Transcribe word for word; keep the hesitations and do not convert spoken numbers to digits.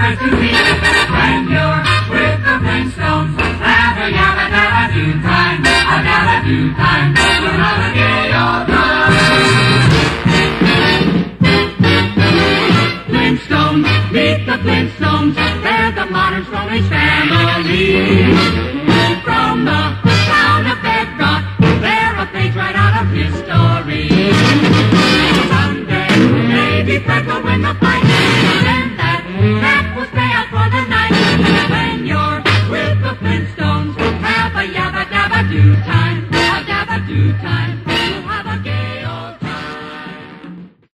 nice to see. When you're with the Flintstones, have a yabba dabba do time, a dabba do time. We'll have a gay old time. Flintstones, meet the Flintstones. They're the modern Stone Age family.